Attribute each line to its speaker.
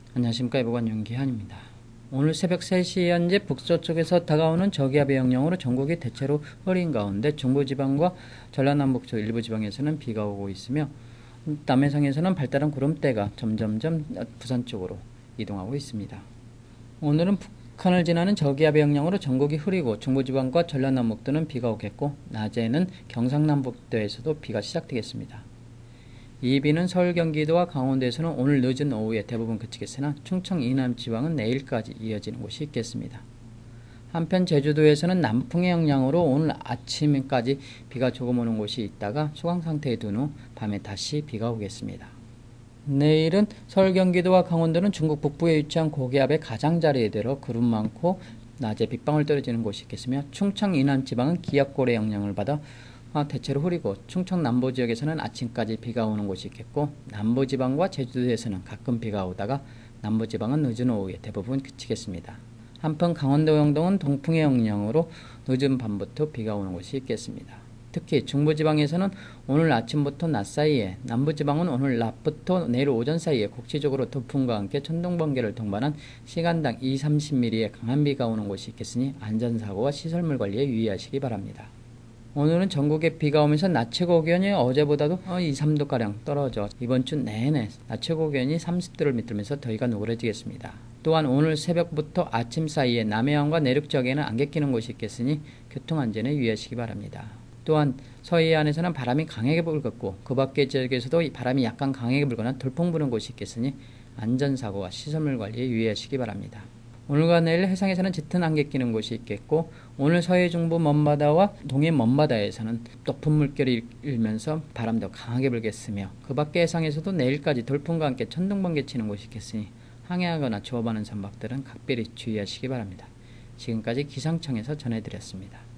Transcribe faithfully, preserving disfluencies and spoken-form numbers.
Speaker 1: 안녕하십니까. 예보관 윤기환입니다. 오늘 새벽 세 시 현재 북서쪽에서 다가오는 저기압의 영향으로 전국이 대체로 흐린 가운데 중부지방과 전라남북 일부 지방에서는 비가 오고 있으며 남해상에서는 발달한 구름대가 점점점 부산 쪽으로 이동하고 있습니다. 오늘은 북한을 지나는 저기압의 영향으로 전국이 흐리고 중부지방과 전라남북도는 비가 오겠고 낮에는 경상남북도에서도 비가 시작되겠습니다. 이 비는 서울, 경기도와 강원도에서는 오늘 늦은 오후에 대부분 그치겠으나 충청 이남 지방은 내일까지 이어지는 곳이 있겠습니다. 한편 제주도에서는 남풍의 영향으로 오늘 아침까지 비가 조금 오는 곳이 있다가 소강 상태에 둔 후 밤에 다시 비가 오겠습니다. 내일은 서울, 경기도와 강원도는 중국 북부에 위치한 고기압의 가장자리에 들어 구름 많고 낮에 빗방울 떨어지는 곳이 있겠으며 충청 이남 지방은 기압골의 영향을 받아 대체로 흐리고 충청 남부지역에서는 아침까지 비가 오는 곳이 있겠고 남부지방과 제주도에서는 가끔 비가 오다가 남부지방은 늦은 오후에 대부분 그치겠습니다. 한편 강원도 영동은 동풍의 영향으로 늦은 밤부터 비가 오는 곳이 있겠습니다. 특히 중부지방에서는 오늘 아침부터 낮 사이에, 남부지방은 오늘 낮부터 내일 오전 사이에 국지적으로 돌풍과 함께 천둥번개를 동반한 시간당 이십, 삼십 밀리미터의 강한 비가 오는 곳이 있겠으니 안전사고와 시설물 관리에 유의하시기 바랍니다. 오늘은 전국에 비가 오면서 낮 최고 기온이 어제보다도 이, 삼 도가량 떨어져 이번 주 내내 낮 최고 기온이 삼십 도를 밑들면서 더위가 누그러지겠습니다. 또한 오늘 새벽부터 아침 사이에 남해안과 내륙 지역에는 안개 끼는 곳이 있겠으니 교통안전에 유의하시기 바랍니다. 또한 서해안에서는 바람이 강하게 불겠고 그 밖의 지역에서도 바람이 약간 강하게 불거나 돌풍 부는 곳이 있겠으니 안전사고와 시설물 관리에 유의하시기 바랍니다. 오늘과 내일 해상에서는 짙은 안개 끼는 곳이 있겠고 오늘 서해 중부 먼바다와 동해 먼바다에서는 높은 물결이 일면서 바람도 강하게 불겠으며 그 밖의 해상에서도 내일까지 돌풍과 함께 천둥번개 치는 곳이 있겠으니 항해하거나 조업하는 선박들은 각별히 주의하시기 바랍니다. 지금까지 기상청에서 전해드렸습니다.